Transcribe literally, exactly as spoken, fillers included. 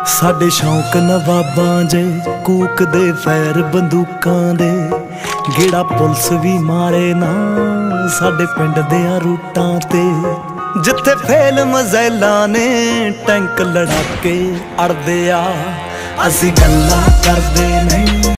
साडे शौक नवाबां जे कूक दे फैर बंदूकां दे गेड़ा पुलिस भी मारे ना साडे पिंड देयां रूटां ते जिथे फेल मज़ैलां ने टैंक लड़ा के अड़दे आ असीं गल्लां करदे नहीं।